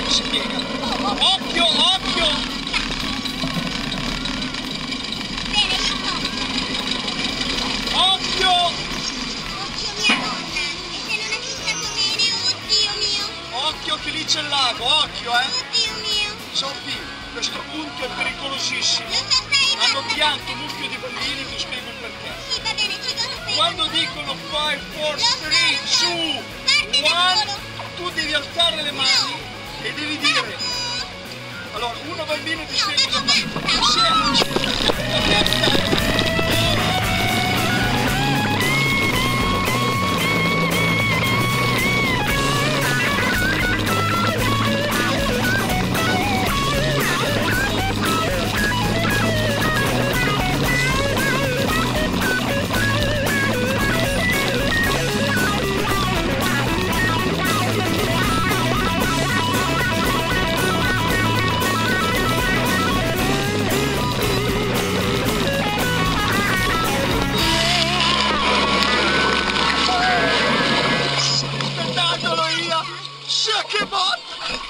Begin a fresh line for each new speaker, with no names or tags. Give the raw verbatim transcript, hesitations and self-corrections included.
si piega. Occhio, occhio!
Bene, io so.
Occhio!
Occhio mia donna. E se non è fissato bene, oddio mio.
Occhio che lì c'è il lago, occhio, eh!
Oddio mio.
Sofì, questo punto è pericolosissimo.
Lo so, stai,
Hanno
basta.
pianto un mucchio di bambini, ti spiego il perché.
Sì, va bene, ci sono fermo.
Quando dicono five, four,
Lo so,
three,
lo so.
two,
Parte da
one,
solo.
tu devi alzare le mani e devi dire. Allora, uno bambino ti spiega cosa fare. Sì. Spettacolo, Ia! Che botta!